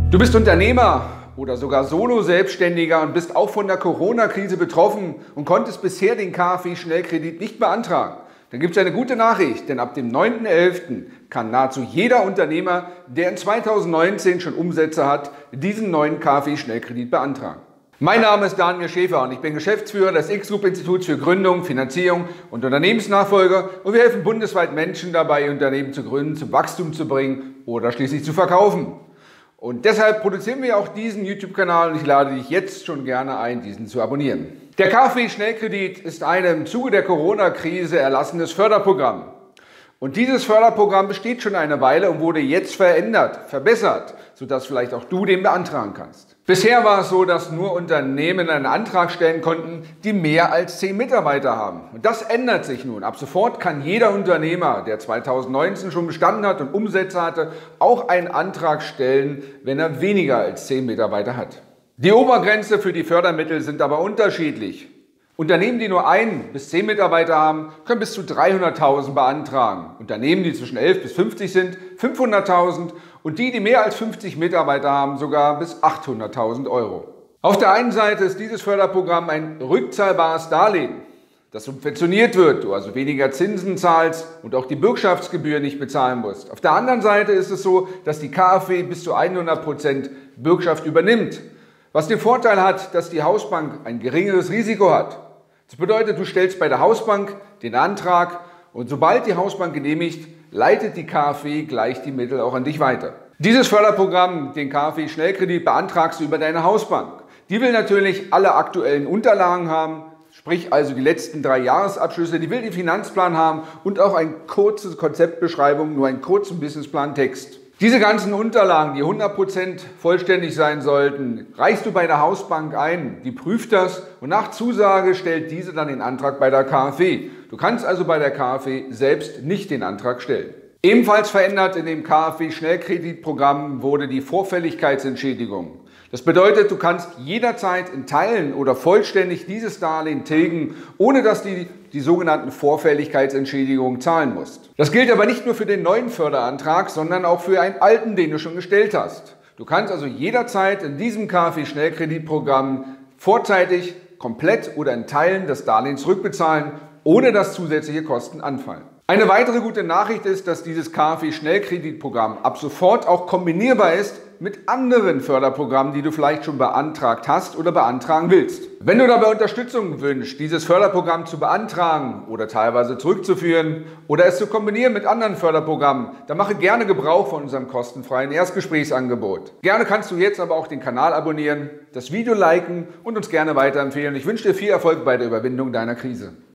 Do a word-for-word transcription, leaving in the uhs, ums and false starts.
Du bist Unternehmer oder sogar Solo-Selbstständiger und bist auch von der Corona-Krise betroffen und konntest bisher den KfW-Schnellkredit nicht beantragen. Dann gibt es eine gute Nachricht, denn ab dem neunten elften kann nahezu jeder Unternehmer, der in zweitausendneunzehn schon Umsätze hat, diesen neuen KfW-Schnellkredit beantragen. Mein Name ist Daniel Schäfer und ich bin Geschäftsführer des X-Group-Instituts für Gründung, Finanzierung und Unternehmensnachfolge und wir helfen bundesweit Menschen dabei, ihr Unternehmen zu gründen, zum Wachstum zu bringen oder schließlich zu verkaufen. Und deshalb produzieren wir auch diesen YouTube-Kanal und ich lade dich jetzt schon gerne ein, diesen zu abonnieren. Der KfW-Schnellkredit ist ein im Zuge der Corona-Krise erlassenes Förderprogramm. Und dieses Förderprogramm besteht schon eine Weile und wurde jetzt verändert, verbessert, sodass vielleicht auch du den beantragen kannst. Bisher war es so, dass nur Unternehmen einen Antrag stellen konnten, die mehr als zehn Mitarbeiter haben. Und das ändert sich nun. Ab sofort kann jeder Unternehmer, der zweitausendneunzehn schon bestanden hat und Umsätze hatte, auch einen Antrag stellen, wenn er weniger als zehn Mitarbeiter hat. Die Obergrenze für die Fördermittel sind aber unterschiedlich. Unternehmen, die nur ein bis zehn Mitarbeiter haben, können bis zu dreihunderttausend beantragen. Unternehmen, die zwischen elf bis fünfzig sind, fünfhunderttausend und die, die mehr als fünfzig Mitarbeiter haben, sogar bis achthunderttausend Euro. Auf der einen Seite ist dieses Förderprogramm ein rückzahlbares Darlehen, das subventioniert wird, du also weniger Zinsen zahlst und auch die Bürgschaftsgebühr nicht bezahlen musst. Auf der anderen Seite ist es so, dass die KfW bis zu hundert Prozent Bürgschaft übernimmt, was den Vorteil hat, dass die Hausbank ein geringeres Risiko hat. Das bedeutet, du stellst bei der Hausbank den Antrag und sobald die Hausbank genehmigt, leitet die KfW gleich die Mittel auch an dich weiter. Dieses Förderprogramm, den KfW-Schnellkredit, beantragst du über deine Hausbank. Die will natürlich alle aktuellen Unterlagen haben, sprich also die letzten drei Jahresabschlüsse, die will den Finanzplan haben und auch eine kurze Konzeptbeschreibung, nur einen kurzen Businessplan-Text. Diese ganzen Unterlagen, die hundert Prozent vollständig sein sollten, reichst du bei der Hausbank ein. Die prüft das und nach Zusage stellt diese dann den Antrag bei der KfW. Du kannst also bei der KfW selbst nicht den Antrag stellen. Ebenfalls verändert in dem KfW-Schnellkreditprogramm wurde die Vorfälligkeitsentschädigung. Das bedeutet, du kannst jederzeit in Teilen oder vollständig dieses Darlehen tilgen, ohne dass du die, die sogenannten Vorfälligkeitsentschädigungen zahlen musst. Das gilt aber nicht nur für den neuen Förderantrag, sondern auch für einen alten, den du schon gestellt hast. Du kannst also jederzeit in diesem KfW-Schnellkreditprogramm vorzeitig, komplett oder in Teilen das Darlehen zurückbezahlen, ohne dass zusätzliche Kosten anfallen. Eine weitere gute Nachricht ist, dass dieses KfW-Schnellkreditprogramm ab sofort auch kombinierbar ist mit anderen Förderprogrammen, die du vielleicht schon beantragt hast oder beantragen willst. Wenn du dabei Unterstützung wünschst, dieses Förderprogramm zu beantragen oder teilweise zurückzuführen oder es zu kombinieren mit anderen Förderprogrammen, dann mache gerne Gebrauch von unserem kostenfreien Erstgesprächsangebot. Gerne kannst du jetzt aber auch den Kanal abonnieren, das Video liken und uns gerne weiterempfehlen. Ich wünsche dir viel Erfolg bei der Überwindung deiner Krise.